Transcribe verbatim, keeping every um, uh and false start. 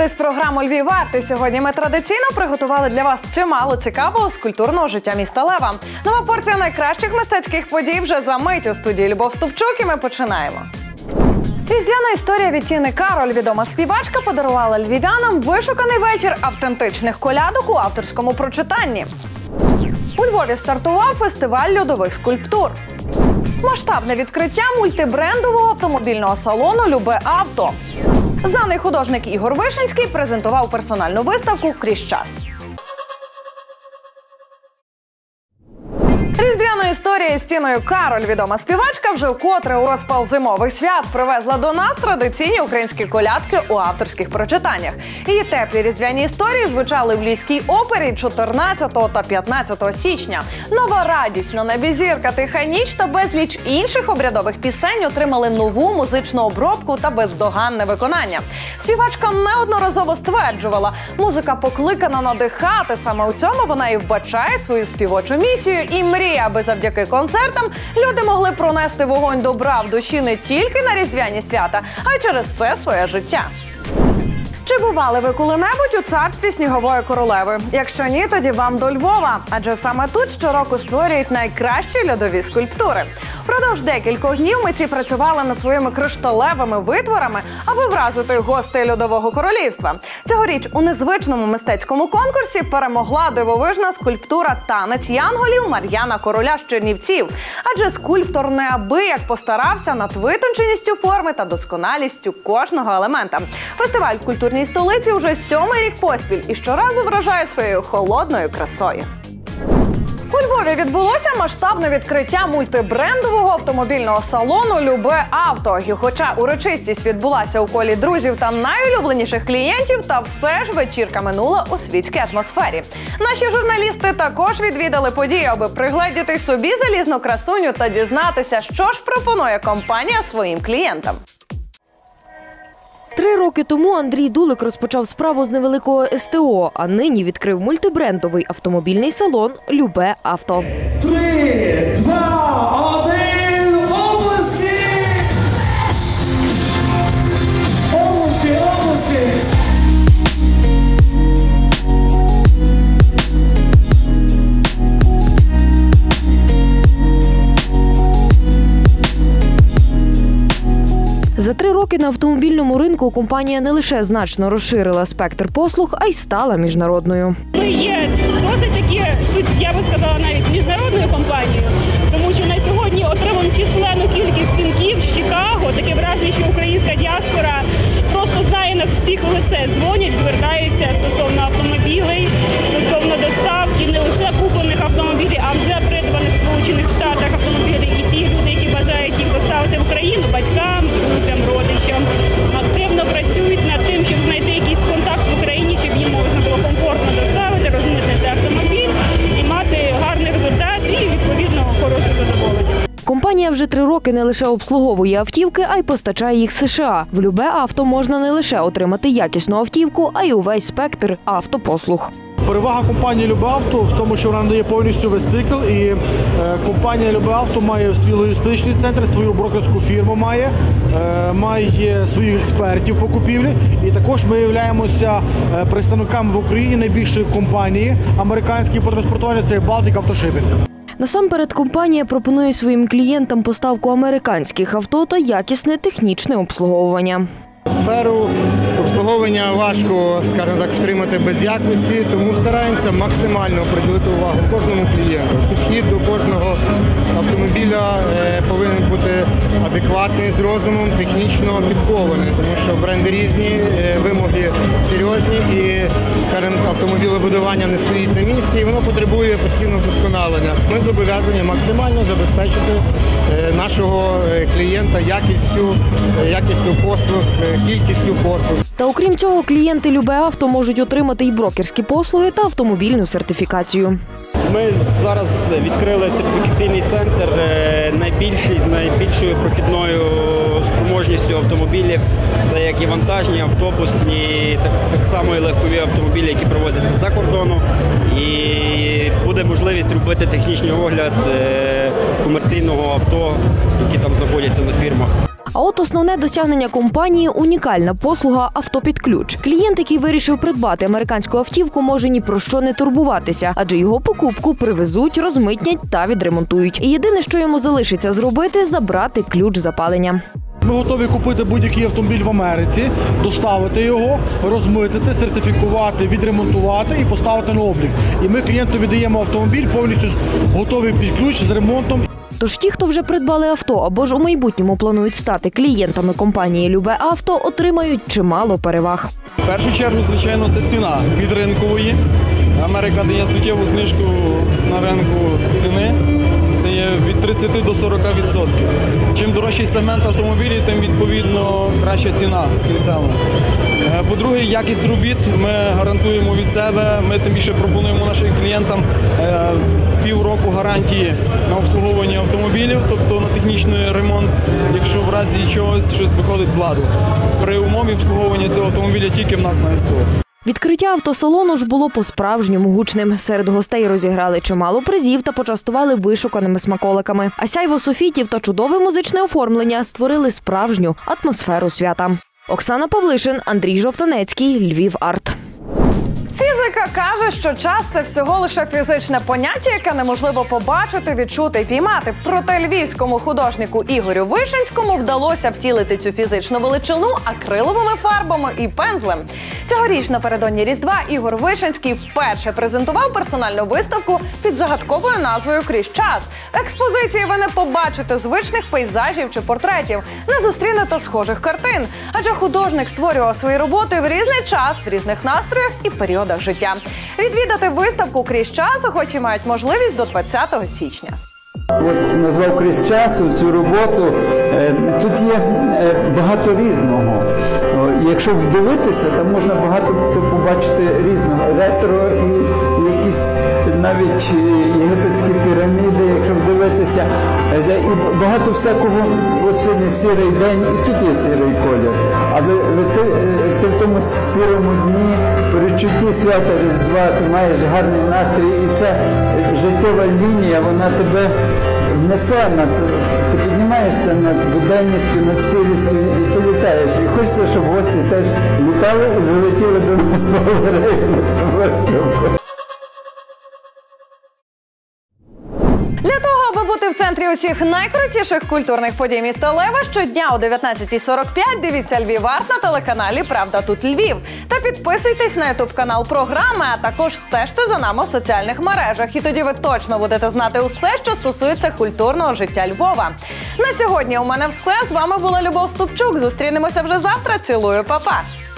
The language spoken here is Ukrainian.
дивитесь програму «Львів арт». І сьогодні ми традиційно приготували для вас чимало цікавого з культурного життя міста Лева. Нова порція найкращих мистецьких подій вже за мить. У студії Любов Ступчук, і ми починаємо. Різдвяна історія від Тіни Кароль. Відома співачка подарувала львів'янам вишуканий вечір автентичних колядок у авторському прочитанні. У Львові стартував фестиваль льодових скульптур. Масштабне відкриття мультибрендового автомобільного салону «Любе авто». Знаний художник Ігор Вишинський презентував персональну виставку «Крізь час». Різдвяна історія із Тіною Кароль. Відома співачка вже вкотре у розпал зимових свят привезла до нас традиційні українські колядки у авторських прочитаннях. Її теплі різдвяні історії звучали в Львівській опері чотирнадцятого та п'ятнадцятого січня. Нова радість, на небі зірка, тиха ніч та безліч інших обрядових пісень отримали нову музичну обробку та бездоганне виконання. Співачка неодноразово стверджувала, музика покликана надихати. Саме у цьому вона і вбачає свою співочу місію і мріє, аби завдяки концертам люди могли пронести вогонь добра в душі не тільки на різдвяні свята, а й через все своє життя. Чи бували ви коли-небудь у царстві снігової королеви? Якщо ні, тоді вам до Львова. Адже саме тут щороку створюють найкращі льодові скульптури. Впродовж декількох днів митці працювали над своїми кришталевими витворами, аби вразити гостей льодового королівства. Цьогоріч у незвичному мистецькому конкурсі перемогла дивовижна скульптура «Танець янголів» Мар'яна Короля з Чернівців. Адже скульптор неабияк постарався над витонченістю форми та досконалістю кожного елемента. Фестиваль в культурній столиці вже сьомий рік поспіль і щоразу вражає своєю холодною красою. У Львові відбулося масштабне відкриття мультибрендового автомобільного салону «Любе авто». І хоча урочистість відбулася у колі друзів та найулюбленіших клієнтів, та все ж вечірка минула у світській атмосфері. Наші журналісти також відвідали подію, аби пригледіти собі залізну красуню та дізнатися, що ж пропонує компанія своїм клієнтам. Три роки тому Андрій Дулик розпочав справу з невеликого ес те о, а нині відкрив мультибрендовий автомобільний салон «Любе авто». Три, два, один, облески! Облески, облески! За три роки на автомобільному ринку компанія не лише значно розширила спектр послуг, а й стала міжнародною. Ми є досить таки, я би сказала, навіть міжнародною компанією, тому що на сьогодні отримуємо численну кількість дзвінків з Чикаго. Таке враження, що українська діаспора просто знає нас всіх в лице, дзвонять, звертаються стосовно автомобілей, стосовно доставки, не лише куплених автомобілів, а вже придбаних в Сполучених Штатах автомобілів. І ті люди, які бажають їх доставити в Україну, батькам, друзям, родичам, активно працюють над тим, щоб знайти якийсь контакт в Україні, щоб їм можна було комфортно доставити, розмитнити автомобіль і мати гарний результат і, відповідно, хороше задоволення. Компанія вже три роки не лише обслуговує автівки, а й постачає їх з США. В «Любе авто» можна не лише отримати якісну автівку, а й увесь спектр автопослуг. Перевага компанії «Любе авто» в тому, що вона надає повністю весь цикл, і е, компанія «Любе авто» має свій логістичний центр, свою брокерську фірму має, е, має своїх експертів по купівлі, і також ми являємося е, представниками в Україні найбільшої компанії американської по транспортуванню – це Baltic Auto Shipping. Насамперед, компанія пропонує своїм клієнтам поставку американських авто та якісне технічне обслуговування. Сферу обслуговування важко, скажімо так, втримати без якості, тому стараємося максимально приділити увагу кожному клієнту. Підхід до кожного автомобіля повинен бути адекватний, з розумом, технічно підкований, тому що бренди різні, вимоги серйозні і, скажімо, автомобілебудування не стоїть на місці і воно потребує постійного вдосконалення. Ми зобов'язані максимально забезпечити нашого клієнта якістю, якістю послуг, кількістю послуг. Та окрім цього, клієнти «Любе авто» можуть отримати і брокерські послуги та автомобільну сертифікацію. Ми зараз відкрили сертифікаційний центр найбільший, з найбільшою прохідною спроможністю автомобілів. Це як і вантажні, автобусні, так, так само і легкові автомобілі, які провозяться за кордону. І буде можливість робити технічний огляд комерційного авто, які там знаходяться на фірмах. А от основне досягнення компанії – унікальна послуга «Авто під ключ». Клієнт, який вирішив придбати американську автівку, може ні про що не турбуватися, адже його покупку привезуть, розмитнять та відремонтують. І єдине, що йому залишиться зробити – забрати ключ запалення. Ми готові купити будь-який автомобіль в Америці, доставити його, розмитити, сертифікувати, відремонтувати і поставити на облік. І ми клієнту віддаємо автомобіль повністю готовий під ключ з ремонтом. Тож ті, хто вже придбали авто або ж у майбутньому планують стати клієнтами компанії «Любе авто», отримають чимало переваг. В першу чергу, звичайно, це ціна від ринкової. Америка дає суттєву знижку на ринку ціни. Це є від тридцяти до сорока відсотків. Чим дорожчий сегмент автомобілів, тим, відповідно, краща ціна кінцева. По-друге, якість робіт ми гарантуємо від себе. Ми тим більше пропонуємо нашим клієнтам півроку гарантії на обслуговування автомобілів, тобто на технічний ремонт, якщо в разі чогось щось виходить з ладу. При умові обслуговування цього автомобіля тільки в нас на СТО. Відкриття автосалону ж було по-справжньому гучним. Серед гостей розіграли чимало призів та почастували вишуканими смаколиками. А сяйво софітів та чудове музичне оформлення створили справжню атмосферу свята. Оксана Павлишин, Андрій Жовтанецький, Львів Арт. Фізика каже, що час – це всього лише фізичне поняття, яке неможливо побачити, відчути і піймати. Проте львівському художнику Ігорю Вишинському вдалося втілити цю фізичну величину акриловими фарбами і пензлем. Цьогоріч напередодні Різдва Ігор Вишинський вперше презентував персональну виставку під загадковою назвою «Крізь час». В експозиції ви не побачите звичних пейзажів чи портретів, не зустрінете схожих картин. Адже художник створював свої роботи в різний час, в різних настроях і періодах життя. Відвідати виставку «Крізь час» охочі мають можливість до двадцятого січня. От назвав «Крізь часу» цю роботу. Тут є багато різного. Якщо вдивитися, там можна багато побачити різного. Ретро і якісь навіть єгипетські піраміди, якщо вдивитися. І багато всякого, от сьогодні сірий день, і тут є сірий колір. Але ти, ти в тому сірому дні, перечутті свята Різдва, ти маєш гарний настрій, і ця життєва лінія, вона тебе несе, над, ти піднімаєшся над буденністю, над сірістю, і ти літаєш. І хочеться, щоб гості теж літали і залетіли до нас в галерею на цю виставку. Для того, аби бути в центрі усіх найкрутіших культурних подій міста Лева, щодня о дев'ятнадцятій сорок п'ять дивіться Львів Арт на телеканалі «Правда тут Львів». Та підписуйтесь на ютуб-канал програми, а також стежте за нами в соціальних мережах. І тоді ви точно будете знати усе, що стосується культурного життя Львова. На сьогодні у мене все. З вами була Любов Ступчук. Зустрінемося вже завтра. Цілую, па-па!